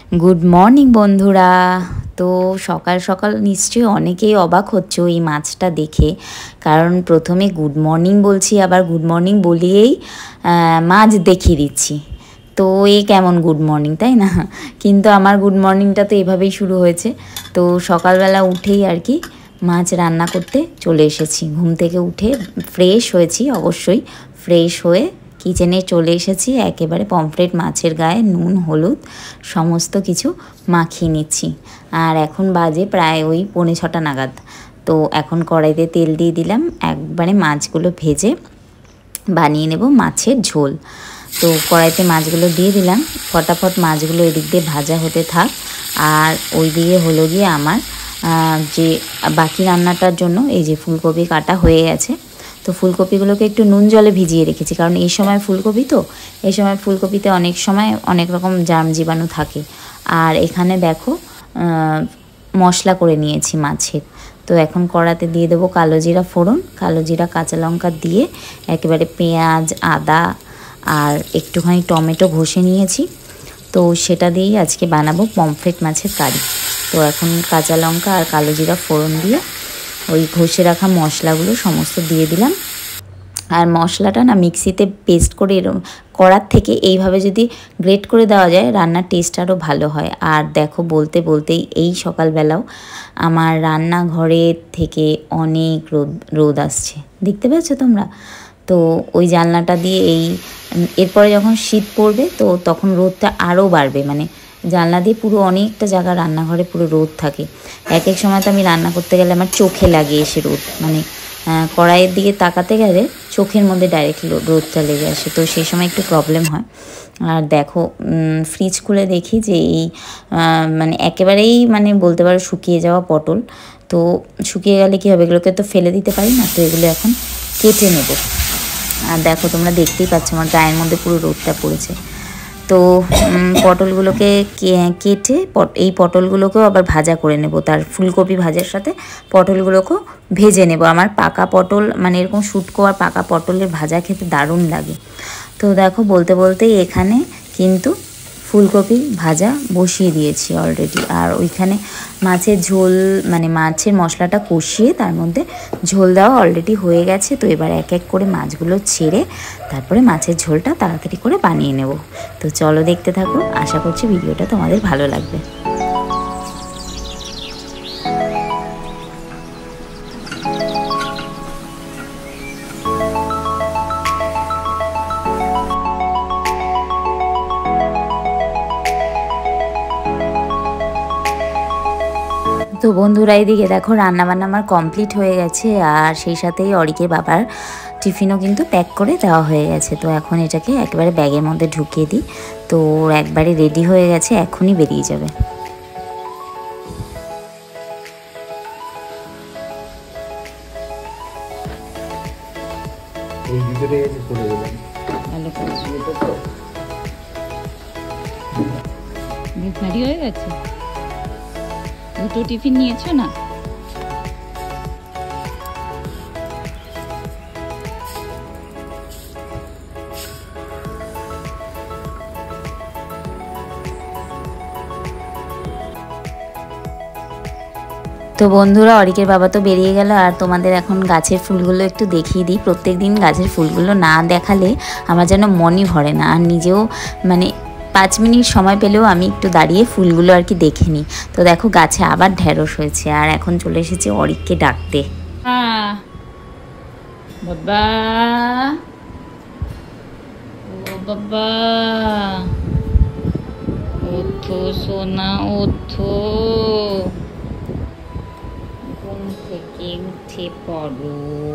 Good morning বন্ধুরা। তো সকাল সকাল নিশ্চয়ই অনেকেই অবাক হচ্ছ এই মাছটা দেখে, কারণ প্রথমে গুড মর্নিং বলছি, আবার গুড মর্নিং বলিয়েই মাছ দেখিয়ে দিচ্ছি। তো এই কেমন গুড মর্নিং, তাই না? কিন্তু আমার গুড মর্নিংটা তো এভাবেই শুরু হয়েছে। তো সকালবেলা উঠেই আর কি মাছ রান্না করতে চলে এসেছি। ঘুম থেকে উঠে ফ্রেশ হয়েছি, অবশ্যই ফ্রেশ হয়ে কিচেনে চলে এসেছি। একেবারে পমফ্রেট মাছের গায়ে নুন হলুদ সমস্ত কিছু মাখিয়ে নিচ্ছি। আর এখন বাজে প্রায় ওই 5:45 নাগাদ। তো এখন কড়াইতে তেল দিয়ে দিলাম, একবারে মাছগুলো ভেজে বানিয়ে নেব মাছের ঝোল। তো কড়াইতে মাছগুলো দিয়ে দিলাম, ফটাফট মাছগুলো এদিক দিয়ে ভাজা হতে থাক। আর ওই দিকে হলো গিয়ে আমার যে বাকি রান্নাটার জন্য এই যে ফুলকপি কাটা হয়ে গেছে। তো ফুলকপিগুলোকে একটু নুন জলে ভিজিয়ে রেখেছি, কারণ এই সময় ফুলকপি, তো এই সময় ফুলকপিতে অনেক সময় অনেক রকম জার্ম জীবাণু থাকে। আর এখানে দেখো মশলা করে নিয়েছি মাছের। তো এখন কড়াতে দিয়ে দেবো কালো জিরা ফোড়ন, কালো জিরা কাঁচা লঙ্কা দিয়ে একেবারে পেঁয়াজ আদা আর একটুখানি টমেটো ঘষে নিয়েছি। তো সেটা দিয়েই আজকে বানাবো পমফ্রেট মাছের কারি। তো এখন কাঁচা লঙ্কা আর কালো জিরা ফোড়ন দিয়ে ওই ঘষে রাখা মশলাগুলো সমস্ত দিয়ে দিলাম। আর মশলাটা না মিক্সিতে পেস্ট করে করার থেকে এইভাবে যদি গ্রেট করে দেওয়া যায় রান্নার টেস্ট আরও ভালো হয়। আর দেখো বলতে বলতেই এই সকালবেলাও আমার রান্নাঘরের থেকে অনেক রোদ আসছে, দেখতে পাচ্ছ তোমরা? তো ওই জানলাটা দিয়ে এরপরে যখন শীত পড়বে তো তখন রোদটা আরও বাড়বে, মানে জানলা দিয়ে পুরো অনেকটা জায়গা রান্নাঘরে পুরো রোদ থাকে। এক এক সময় তো আমি রান্না করতে গেলে আমার চোখে লাগে এসে রোদ, মানে কড়াইয়ের দিকে তাকাতে গেলে চোখের মধ্যে ডাইরেক্ট রোদটা লেগে আসে, তো সেই সময় একটু প্রবলেম হয়। আর দেখো ফ্রিজ খুলে দেখি যে এই মানে একেবারেই মানে বলতে পারো শুকিয়ে যাওয়া পটল। তো শুকিয়ে গেলে কী হবে, এগুলোকে তো ফেলে দিতে পারি না, তো এগুলো এখন কেটে নেব। আর দেখো তোমরা দেখতেই পাচ্ছ আমার গায়ের মধ্যে পুরো রোদটা পড়েছে। তো পটলগুলোকে কেটে এই পটলগুলোকেও আবার ভাজা করে নেব, তার ফুলকপি ভাজার সাথে পটলগুলোকেও ভেজে নেব। আমার পাকা পটল মানে এরকম শুটকো আর পাকা পটলের ভাজা খেতে দারুণ লাগে। তো দেখো বলতে বলতেই এখানে কিন্তু ফুলকপি ভাজা বসিয়ে দিয়েছি অলরেডি। আর ওইখানে মাছের ঝোল মানে মাছের মশলাটা কষিয়ে তার মধ্যে ঝোল দেওয়া অলরেডি হয়ে গেছে। তো এবার এক এক করে মাছগুলো ছেড়ে তারপরে মাছের ঝোলটা তাড়াতাড়ি করে বানিয়ে নেব। তো চলো দেখতে থাকো, আশা করছি ভিডিওটা তোমাদের ভালো লাগবে। তো বন্ধুরা এদিকে দেখো রান্নাবান্না আমার কমপ্লিট হয়ে গেছে, আর সেই সাথেই অরিকের বাবার টিফিনও কিন্তু প্যাক করে দেওয়া হয়ে গেছে। তো এখন এটাকে একেবারে ব্যাগের মধ্যে ঢুকিয়ে দিই। তো একবারে রেডি হয়ে গেছে, এখনই বেরিয়ে যাবে। রেডি হয়ে গেছে, দুটো টিফিন নিয়েছো না? তো বন্ধুরা অরিকের বাবা তো বেরিয়ে গেল, আর তোমাদের এখন গাছের ফুলগুলো একটু দেখিয়ে দিই। প্রত্যেক দিন গাছের ফুলগুলো না দেখালে আমার যেন মনই ভরে না, আর নিজেও মানে 5 মিনিট সময় পেলেও আমি একটু দাঁড়িয়ে ফুলগুলো আর কি দেখে নিই। তো দেখো গাছে আবার ঢেঁড়স হয়েছে, আর এখন চলে এসেছি অরিককে ডাকতে। বাবা ও বাবা ওঠো সোনা ওঠো, ঘুম থেকে উঠে পড়ো।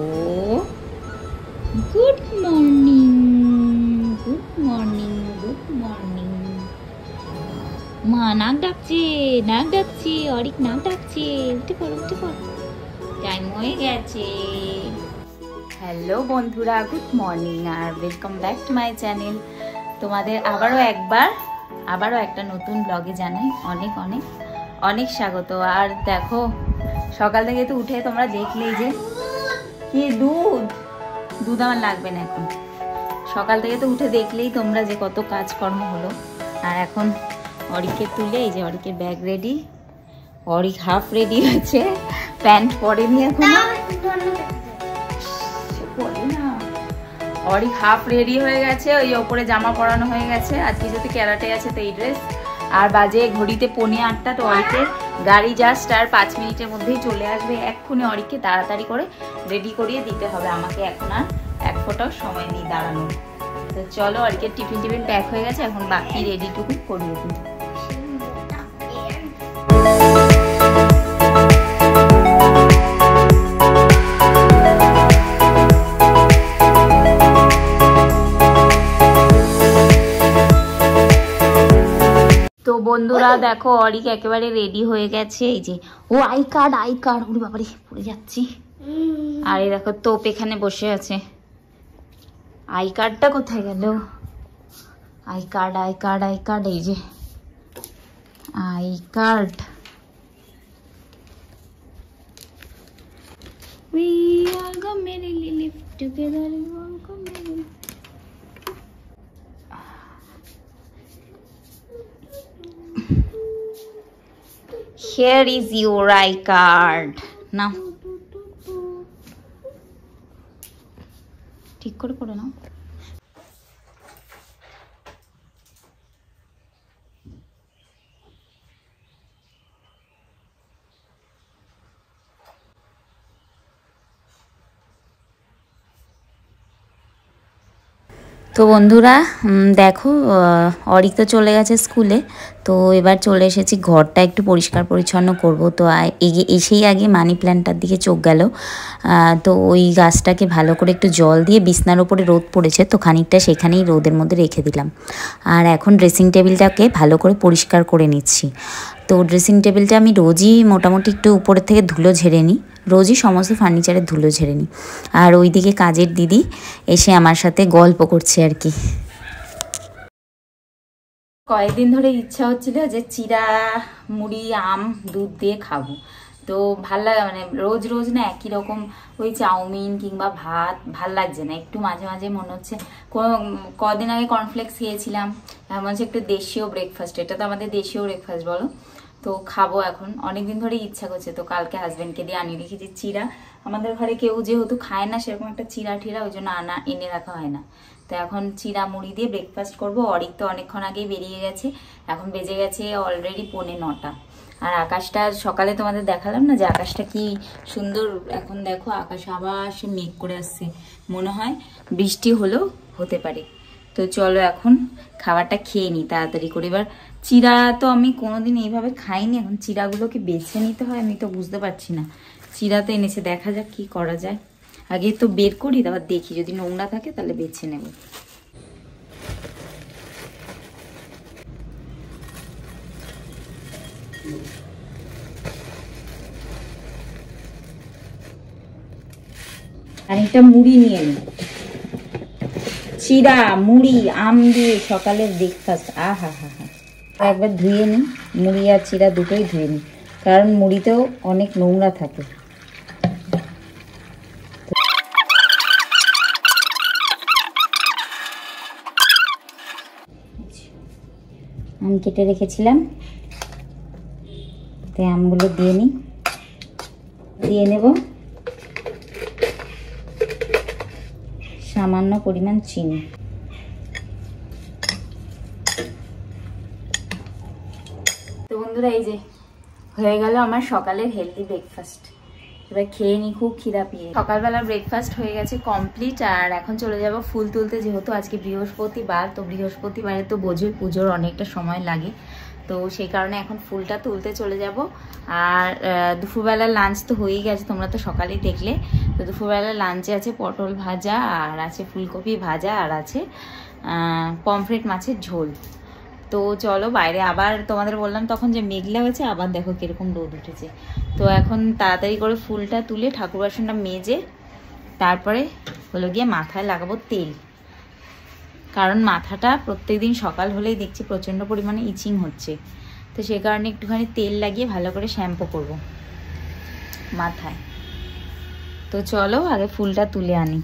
Good morning good morning good morning. মা নাক ডাকছে অরিক নাক ডাকছে, উঠে পড়ো উঠে পড়ো, টাইম হয়ে গেছে। হ্যালো বন্ধুরা, গুড মর্নিং আর welcome back to my channel. তোমাদের আবারও একটা নতুন ব্লগে জানাই অনেক অনেক অনেক স্বাগত। আর দেখো সকাল থেকে তো উঠে তোমরা দেখলেই যে কি দুধ আমার লাগবে না এখন। সকাল থেকে তো উঠে দেখলেই তোমরা যে কত কাজকর্ম হলো। আর এখন অরিকে তুলে এই যে অরিকের bag ready, Arik half ready হয়েছে, প্যান্ট পরেনি এখনো, অরিক হাফ রেডি হয়ে গেছে, ওই ওপরে জামা পরানো হয়ে গেছে, আজকে যদি ক্যারাটে আছে তো এই ড্রেস। আর বাজে ঘড়িতে 7:45, তো অরিকের গাড়ি জাস্ট আর 5 মিনিটের মধ্যেই চলে আসবে। এক্ষুনি অরিককে তাড়াতাড়ি করে রেডি করিয়ে দিতে হবে, আমাকে এখন আর এক ফোঁটাও সময় নেই দাঁড়ানোর। তো চলো, অরিকের টিফিন প্যাক হয়ে গেছে, এখন বাকি রেডিটুকু করিয়ে দিই। তো বন্ধুরা দেখো, অরিক একেবারে রেডি হয়ে গেছে। এই যে ও আই কার্ড, ওরে বাবারে পড়ে যাচ্ছি। আর এই দেখো তোপ এখানে বসে আছে। আই কার্ডটা কোথায় গেল? আই কার্ড, এই যে I card. We are gonna live together. Here is your I card. Now. ঠিক করে নাও। তো বন্ধুরা দেখো, অরিক তো চলে গেছে স্কুলে, তো এবার চলে এসেছি ঘরটা একটু পরিষ্কার পরিচ্ছন্ন করব। তো এসেই আগে মানি প্ল্যান্টটার দিকে চোখ গেল। তো ওই গাছটাকে ভালো করে একটু জল দিয়ে, বিছনার ওপরে রোদ পড়েছে তো খানিকটা সেখানেই রোদের মধ্যে রেখে দিলাম। আর এখন ড্রেসিং টেবিলটাকে ভালো করে পরিষ্কার করে নিচ্ছি। তো ড্রেসিং টেবিলটা আমি রোজই মোটামুটি একটু উপরের থেকে ধুলো ঝেড়ে নিই, রোজই সমস্ত ফার্নিচারের ধুলো ঝেড়ে নিই। আর ওইদিকে কাজের দিদি এসে আমার সাথে গল্প করছে আর কি। কয়েকদিন ধরে ইচ্ছা হচ্ছিল যে চিড়া, মুড়ি, আম, দুধ দিয়ে খাবো। তো ভাল লাগে, মানে রোজ রোজ না একই রকম ওই চাউমিন কিংবা ভাত ভাল লাগছে না, একটু মাঝে মাঝে মনে হচ্ছে। কদিন আগে কর্নফ্লেক্স খেয়েছিলাম, মনে হচ্ছে একটু দেশীয় ব্রেকফাস্ট, এটা তো আমাদের দেশীয় ব্রেকফাস্ট বলো, তো খাবো এখন। অনেকদিন ধরে ইচ্ছা করছে, তো কালকে হাজব্যান্ডকে দিয়ে আনিয়ে রেখেছি চিড়া। আমাদের ঘরে কেউ যেহেতু খায় না সেরকম একটা চিড়া ঠিরা, ওই জন্য এনে রাখা হয় না। তো এখন চিড়া মুড়ি দিয়ে ব্রেকফাস্ট করবো। অরিক তো অনেকক্ষণ আগেই বেরিয়ে গেছে, এখন বেজে গেছে অলরেডি 8:45। আর আকাশটা সকালে তোমাদের দেখালাম না যে আকাশটা কি সুন্দর, এখন দেখো আকাশ আবার সে মেঘ করে আসছে, মনে হয় বৃষ্টি হলেও হতে পারে। তো চলো এখন খাবারটা খেয়ে নিই তাড়াতাড়ি করে। এবার চিড়া তো আমি কোনোদিন এইভাবে খাইনি, এখন চিড়াগুলোকে বেছে নিতে হয়, আমি তো বুঝতে পারছি না। চিড়া তো এনেছে, দেখা যাক কি করা যায়। আগে তো বের করি, তারপর দেখি যদি নোংরা থাকে তাহলে বেছে নেব। আর একটা মুড়ি নিয়ে নিই, চিড়া মুড়ি আম দিয়ে সকালের ব্রেকফাস্ট। আহা হা হা, একবার ধুয়ে নিই, মুড়ি আর চিড়া দুটোই ধুয়ে নিই, কারণ মুড়িতেও অনেক নোংরা থাকে। আম কেটে রেখেছিলাম, তাই আমগুলো দিয়ে নেব সামান্য পরিমাণ চিনি। তো বন্ধুরা এই যে হয়ে গেল আমার সকালের হেলদি ব্রেকফাস্ট। এবার খেয়ে নি, খুব খিদা পেয়ে। সকালবেলা ব্রেকফাস্ট হয়ে গেছে কমপ্লিট, আর এখন চলে যাব ফুল তুলতে। যেহেতু আজকে বৃহস্পতিবার, তো বৃহস্পতিবারে তো বোঝোই পুজোর অনেকটা সময় লাগে, তো সেই কারণে এখন ফুলটা তুলতে চলে যাব। আর দুপুরবেলার লাঞ্চ তো হয়েই গেছে, তোমরা তো সকালেই দেখলে। তো দুপুরবেলার লাঞ্চে আছে পটল ভাজা, আর আছে ফুলকপি ভাজা, আর আছে পমফ্রেট মাছের ঝোল। তো চলো বাইরে, আবার তোমাদের বললাম তখন যে মেঘলা হয়েছে, আবার দেখো কিরকম রোদ উঠেছে। তো এখন তাড়াতাড়ি করে ফুলটা তুলে ঠাকুর বাসনটা মেজে তারপরে হলো গিয়ে মাথায় লাগাবো তেল, কারণ মাথাটা প্রত্যেকদিন সকাল হলেই দেখছি প্রচণ্ড পরিমাণে ইচিং হচ্ছে। তো সে কারণে একটুখানি তেল লাগিয়ে ভালো করে শ্যাম্পু করব মাথায়। তো চলো আগে ফুলটা তুলে আনি।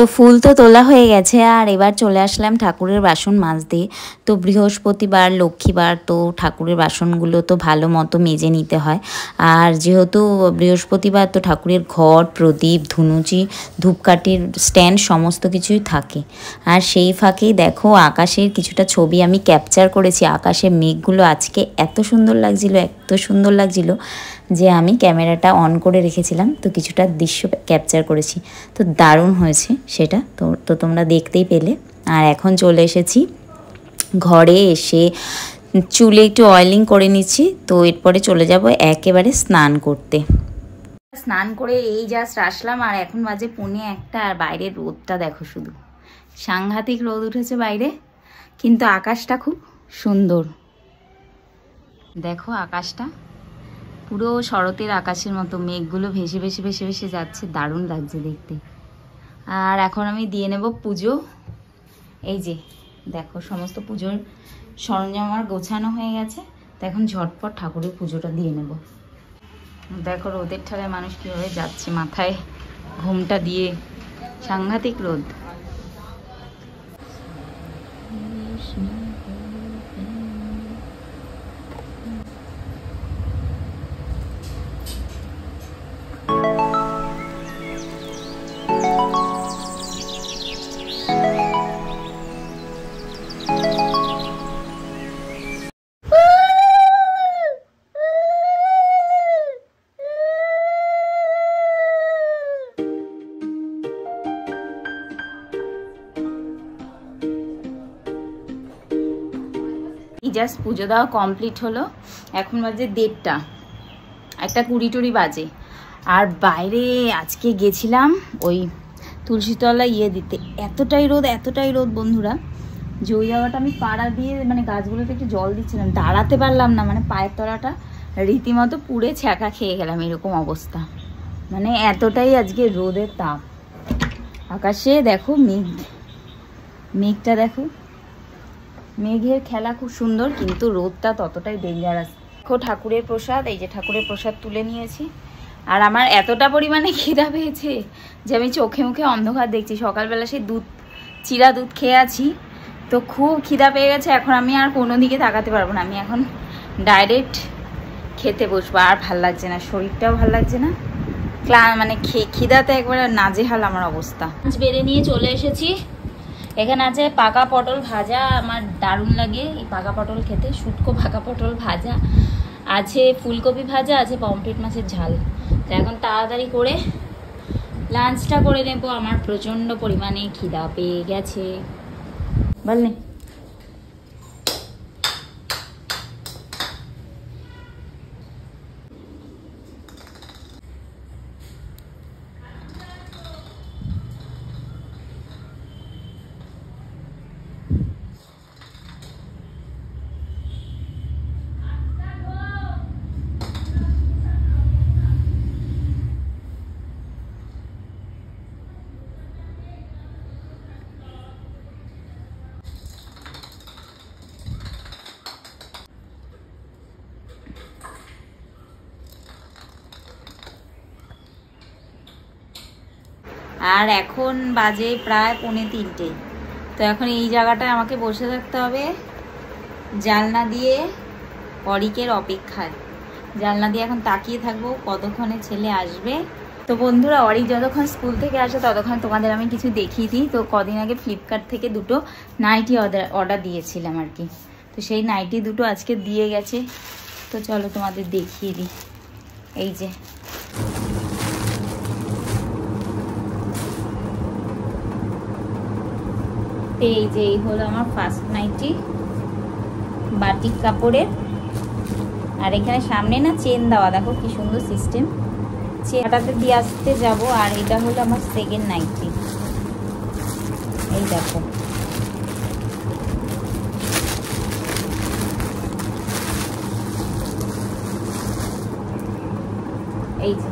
ফুল তো তোলা হয়ে গেছে, আর এবার চলে আসলাম ঠাকুরের বাসন মাজতে। তো বৃহস্পতিবার, লক্ষ্মীবার তো ঠাকুরের বাসনগুলো তো ভালো মতো মেজে নিতে হয়। আর যেহেতু বৃহস্পতিবার তো ঠাকুরের ঘট, প্রদীপ, ধুনুচি, ধূপকাঠির স্ট্যান্ড সমস্ত কিছুই থাকে। আর সেই ফাঁকেই দেখো আকাশের কিছুটা ছবি আমি ক্যাপচার করেছি। আকাশের মেঘগুলো আজকে এত সুন্দর লাগছিল যে আমি ক্যামেরাটা অন করে রেখেছিলাম, তো কিছুটা দৃশ্য ক্যাপচার করেছি। তো দারুণ হয়েছে সেটা, তো তোমরা দেখতেই পেলে। আর এখন চলে এসেছি ঘরে, এসে চুলে একটু অয়েলিং করে নিচ্ছি। তো এরপরে চলে যাব একেবারে স্নান করতে। স্নান করে এই জাস্ট আসলাম, আর এখন বাজে 1:45। আর বাইরের রোদটা দেখো, শুধু সাংঘাতিক রোদ উঠেছে বাইরে, কিন্তু আকাশটা খুব সুন্দর। দেখো আকাশটা পুরো শরতের আকাশের মতো, মেঘগুলো ভেসে ভেসে ভেসে ভেসে যাচ্ছে, দারুণ লাগছে দেখতে। আর এখন আমি দিয়ে নেব পুজো। এই যে দেখো সমস্ত পুজোর সরঞ্জাম আমার গোছানো হয়ে গেছে, তো এখন ঝটপট ঠাকুরের পুজোটা দিয়ে নেব। দেখো রোদের ঠালে মানুষ কীভাবে যাচ্ছে, মাথায় ঘুমটা দিয়ে, সাংঘাতিক রোদ। জাস্ট পুজো দেওয়া কমপ্লিট হলো, এখন বাজে 1:30, 1:20 বাজে। আর বাইরে আজকে গেছিলাম ওই তুলসীতলা দিতে, এতটাই রোদ বন্ধুরা, যে ওই জায়গাটা আমি পাড়া দিয়ে মানে গাছগুলোতে একটু জল দিচ্ছিলাম, দাঁড়াতে পারলাম না, মানে পায়ের তলাটা রীতিমতো পুড়ে ছ্যাঁকা খেয়ে গেলাম, এরকম অবস্থা। মানে এতটাই আজকে রোদের তাপ। আকাশে দেখো মেঘটা দেখো, মেঘের খেলা খুব সুন্দর, কিন্তু রোদটা ততটাই ডেঞ্জারাস। দেখো ঠাকুরের প্রসাদ, এই যে ঠাকুরের প্রসাদ তুলে নিয়েছি। আর আমার এতটা পরিমাণে খিদা পেয়েছে যে আমি চোখে মুখে অন্ধকার দেখছি। সকালবেলা সেই চিরা দুধ খেয়ে আছি, তো খুব খিদা পেয়ে গেছে। এখন আমি আর কোনো দিকে তাকাতে পারবো না, আমি এখন ডাইরেক্ট খেতে বসবো। আর ভাল লাগছে না, শরীরটাও ভাল লাগছে না, মানে খিদাতে একবারে নাজেহাল আমার অবস্থা। বেড়ে নিয়ে চলে এসেছি। এখানে আছে পাকা পটল ভাজা, আমার দারুণ লাগে এই পাকা পটল খেতে, শুটকো পাকা পটল ভাজা আছে, ফুলকপি ভাজা আছে, পমফ্রেট মাছের ঝাল। তো এখন তাড়াতাড়ি করে লাঞ্চটা করে নেব, আমার প্রচণ্ড পরিমাণে খিদা পেয়ে গেছে। বলনি আর এখন বাজে প্রায় 2:45। তো এখন এই জায়গাটায় আমাকে বসে থাকতে হবে জানলা দিয়ে অরিকের অপেক্ষায়। জানলা দিয়ে এখন তাকিয়ে থাকবো কতক্ষণে ছেলে আসবে। তো বন্ধুরা, অরিক যতক্ষণ স্কুল থেকে আসে ততক্ষণ তোমাদের আমি কিছু দেখিয়ে দিই। তো কদিন আগে ফ্লিপকার্ট থেকে 2টো নাইটি অর্ডার দিয়েছিলাম আর কি। তো সেই নাইটি 2টো আজকে দিয়ে গেছে। তো চলো তোমাদের দেখিয়ে দিই। এই যে এই হলো আমার ফার্স্ট নাইটি, বাটিক কাপড়ের। আর এখানে সামনে না চেন দেওয়া, দেখো কি সুন্দর সিস্টেম, চেনটাতে দিয়ে আসতে যাব। আর এটা হলো আমার সেকেন্ড নাইটি, এই দেখো। এই যে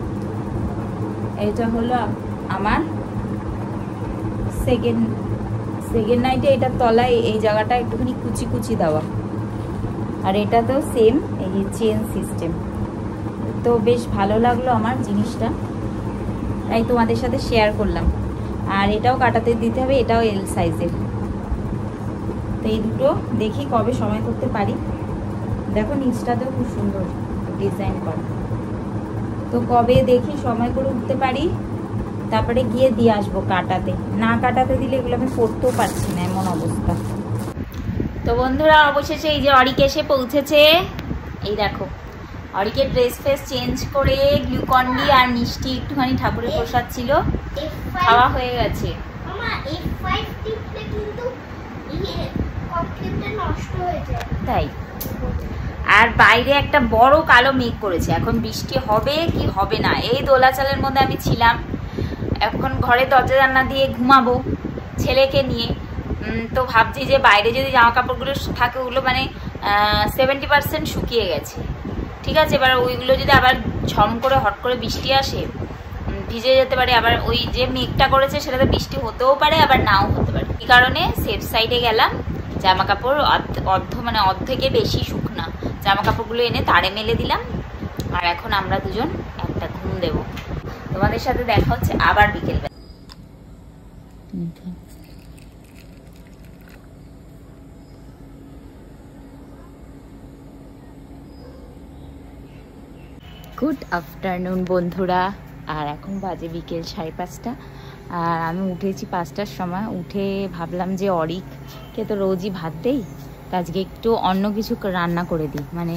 এটা হলো আমার সেকেন্ড নাইটে। এটার তলায় এই জায়গাটা একটুখানি কুচি কুচি দেওয়া, আর এটা তো সেম এই চেন সিস্টেম। তো বেশ ভালো লাগলো আমার জিনিসটা, তাই তোমাদের সাথে শেয়ার করলাম। আর এটাও কাটাতে দিতে হবে, এটাও এল সাইজের। তো এই দুটো দেখি কবে সময় করতে পারি। দেখো নিচটাতেও খুব সুন্দর ডিজাইন করা। তো কবে দেখি সময় করে উঠতে পারি, তারপরে গিয়ে দিয়ে আসবো কাটাতে। না কাটাতে দিলে এগুলো আমি পরতেও পারছি না, এমন অবস্থা। তো বন্ধুরা অবশেষে এই যে অরিক এসে পৌঁছেছে। এই দেখো অরিকের ড্রেস ফ্রেস চেঞ্জ করে গ্লুকন ডি আর মিষ্টি একটুখানি ঠাকুরের প্রসাদ ছিল, খাওয়া হয়ে গেছে। তাই আর বাইরে একটা বড় কালো মেঘ করেছে, এখন বৃষ্টি হবে কি হবে না। এই দোলাচালের মধ্যে আমি ছিলাম, এখন ঘরে দরজা জানলা দিয়ে ঘুমাবো ছেলেকে নিয়ে। তো ভাবছি যে বাইরে যদি জামা কাপড়গুলো থাকে ওগুলো মানে 70% শুকিয়ে গেছে, ঠিক আছে। এবার ওইগুলো যদি আবার ঝম করে হট করে বৃষ্টি আসে ভিজে যেতে পারে। আবার ওই যে মেঘটা করেছে সেটাতে বৃষ্টি হতেও পারে আবার নাও হতে পারে। এই কারণে সেফ সাইডে গেলাম। জামা কাপড় অর্ধেকের বেশি শুকনা জামা কাপড়গুলো এনে তারে মেলে দিলাম। আর এখন আমরা দুজন একটা ঘুম দেব। তোমাদের সাথে দেখা হচ্ছে আবার বিকেলবেলা। গুড আফটারনুন বন্ধুরা। আর এখন বাজে বিকেল 5:30। আর আমি উঠেছি 5টার সময়। উঠে ভাবলাম যে অরিককে তো রোজই ভাত দেই, তো আজকে একটু অন্য কিছু রান্না করে দিই, মানে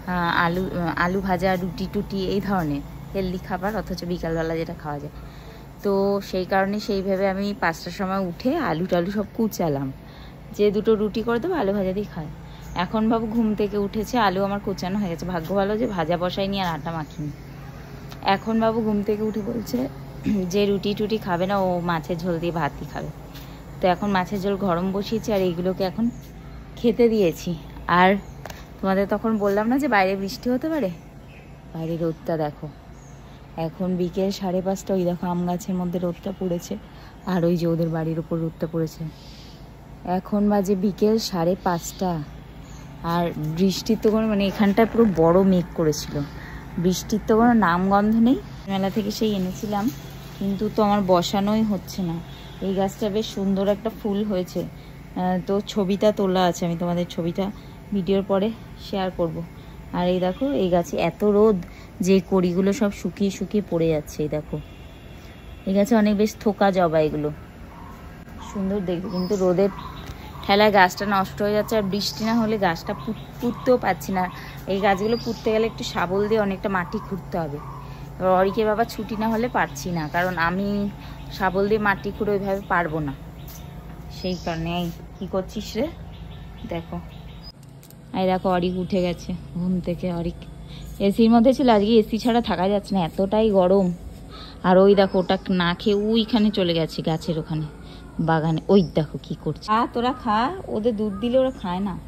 আলু ভাজা, রুটি টুটি এই ধরনের হেলদি খাবার, অথচ বিকালবেলা যেটা খাওয়া যায়। তো সেই কারণে সেইভাবে আমি 5টার সময় উঠে আলু টালু সব কুচালাম, যে দুটো রুটি করে দেবো, আলু ভাজা দিয়ে খায়। এখন বাবু ঘুম থেকে উঠেছে, আলু আমার কোচানো হয়ে গেছে। ভাগ্য ভালো যে ভাজা বসাইনি আর আটা মাখিনি। এখন বাবু ঘুম থেকে উঠে বলছে যে রুটি টুটি খাবে না, ও মাছের ঝোল দিয়ে ভাতই খাবে। তো এখন মাছের ঝোল গরম বসিয়েছি আর এইগুলোকে এখন খেতে দিয়েছি। আর তোমাদের তখন বললাম না যে বাইরে বৃষ্টি হতে পারে, বাইরে রোদটা দেখো। এখন বিকেল 5:30। ওই দেখো আম গাছের মধ্যে রোদটা পড়েছে, আর ওই যে ওদের বাড়ির ওপর রোদটা পড়েছে। এখন বাজে বিকেল 5:30। আর বৃষ্টির তো কোনো মানে এখানটায় পুরো বড় মেঘ করেছিল, বৃষ্টির তো কোনো নামগন্ধ নেই। মেলা থেকে সেই এনেছিলাম, কিন্তু তো আমার বসানোই হচ্ছে না। এই গাছটা বেশ সুন্দর একটা ফুল হয়েছে, তো ছবিটা তোলা আছে, আমি তোমাদের ছবিটা ভিডিওর পরে শেয়ার করব। আর এই দেখো এই গাছে এত রোদ যে কড়িগুলো সব শুকিয়ে শুকিয়ে পড়ে যাচ্ছে। এই দেখো এই গাছে অনেক বেশ থোকা জবা, এগুলো সুন্দর দেখবে, কিন্তু রোদের ঠেলায় গাছটা নষ্ট হয়ে যাচ্ছে। আর বৃষ্টি না হলে গাছটা পুঁততেও পাচ্ছি না। এই গাছগুলো পুঁততে গেলে একটু শাবল দিয়ে অনেকটা মাটি খুঁড়তে হবে। এবার অরিকের বাবা ছুটি না হলে পারছি না, কারণ আমি শাবল দিয়ে মাটি খুঁড়ে ওইভাবে পারবো না। সেই কারণে কি করছিস রে? দেখো এই দেখো অরিক উঠে গেছে ঘুম থেকে। অরিক এসির মধ্যে ছিল, আজকে এসি ছাড়া থাকা যাচ্ছে না, এতটাই গরম। আর ওই দেখো ওটা না খেয়ে ওইখানে চলে গেছে গাছের ওখানে বাগানে। ওই দেখো কি করছে। তোরা খা, ওদের দুধ দিলে ওরা খায় না,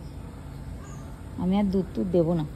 আমি আর দুধ টুধ দেবো না।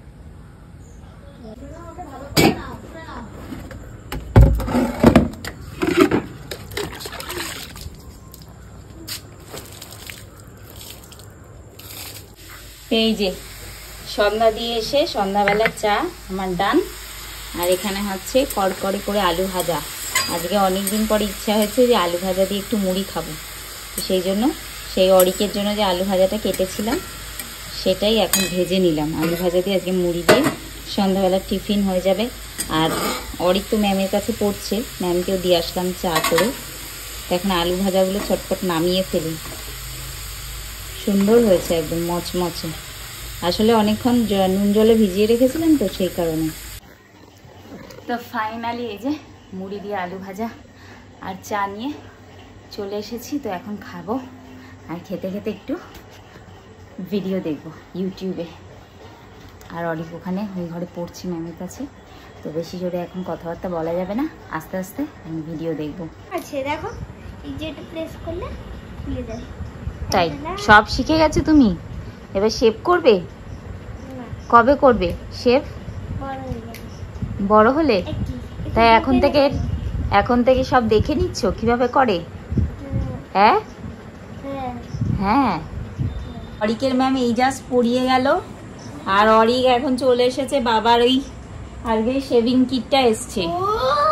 এই যে সন্ধ্যা দিয়ে এসে সন্ধ্যাবেলার চা আমার ডান। আর এখানে হচ্ছে কড়কড়ে করে আলু ভাজা। আজকে অনেক দিন পরে ইচ্ছা হয়েছে যে আলু ভাজা দিয়ে একটু মুড়ি খাবো, তো সেই জন্য সেই অরিকের জন্য যে আলু ভাজাটা কেটেছিলাম সেটাই এখন ভেজে নিলাম। আলু ভাজা দিয়ে আজকে মুড়ি দিয়ে সন্ধ্যাবেলার টিফিন হয়ে যাবে। আর অরিক তো ম্যামের কাছে পড়ছে, ম্যামকেও দিয়ে আসলাম চা করে। এখন আলু ভাজাগুলো ছটপট নামিয়ে ফেলি। সুন্দর হয়েছে, একদম মচমচে। আসলে অনেকক্ষণ নুন জলে ভিজিয়ে রেখেছিলাম তো সেই কারণে। তো ফাইনালি এই যে মুড়ি দিয়ে আলু ভাজা আর চা নিয়ে চলে এসেছি। তো এখন খাবো, আর খেতে খেতে একটু ভিডিও দেখবো ইউটিউবে। আর অরিক ওখানে ওই ঘরে পড়ছি ম্যামের কাছে, তো বেশি জোরে এখন কথাবার্তা বলা যাবে না, আস্তে আস্তে আমি ভিডিও দেখবো। আচ্ছা দেখো এই যে এটা প্রেস করলে খুলে যায়। তাই সব শিখে গেছো তুমি? এবার শেভ করবে? কবে করবে শেভ? বড় হলে? তাই এখন থেকে সব দেখে নিচ্ছ কিভাবে করে? হ্যাঁ হ্যাঁ। অরিকের ম্যাম এই জাস্ট পড়িয়ে গেল, আর অরিক এখন চলে এসেছে বাবার ওই আজকে শেভিং কিটটা এসছে,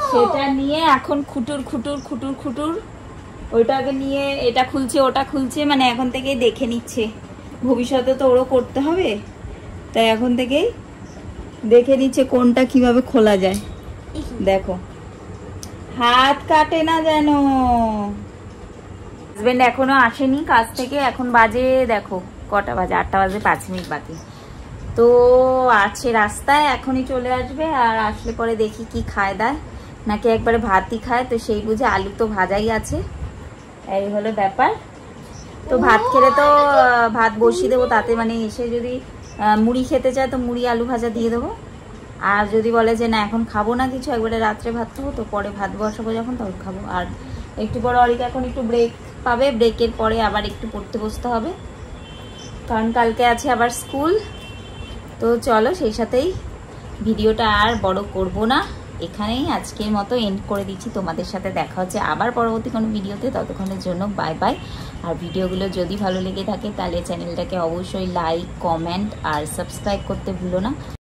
সেটা নিয়ে এখন খুটুর খুটুর খুটুর খুটুর ওইটাকে নিয়ে এটা খুলছে ওটা খুলছে, মানে এখন থেকেই দেখে নিচ্ছে, ভবিষ্যতে তো ওরও করতে হবে, তাই এখন থেকেই দেখে নিচ্ছে কোনটা কিভাবে খোলা যায়। দেখো হাত কাটে না যেন। হাজবেন্ড এখনো আসেনি কাজ থেকে, এখন বাজে দেখো কটা বাজে, 8টা বাজে 5 মিনিট বাকি। তো আছে রাস্তায়, এখনই চলে আসবে। আর আসলে পরে দেখি কি খায় দেয়, নাকি একবারে ভাতই খায়, তো সেই বুঝে আলু তো ভাজাই আছে, এই হলো ব্যাপার। তো ভাত খেলে তো ভাত বসিয়ে দেবো, তাতে মানে এসে যদি মুড়ি খেতে চায় তো মুড়ি আলু ভাজা দিয়ে দেবো, আর যদি বলে যে না এখন খাবো না কিছু, একবারে রাত্রে ভাত খাবো, তো পরে ভাত বসাবো যখন তখন খাবো। আর একটু পরে অরিকা এখন একটু ব্রেক পাবে, ব্রেকের পরে আবার একটু পড়তে বসতে হবে, কারণ কালকে আছে আবার স্কুল। তো চলো সেই সাথেই ভিডিওটা আর বড় করব না, এখানেই আজকের মতো এন্ড করে দিচ্ছি। তোমাদের সাথে দেখা হচ্ছে আবার পরবর্তী কোনো ভিডিওতে, ততক্ষণের জন্য বাই বাই। আর ভিডিওগুলো যদি ভালো লেগে থাকে তাহলে চ্যানেলটাকে অবশ্যই লাইক, কমেন্ট আর সাবস্ক্রাইব করতে ভুলো না।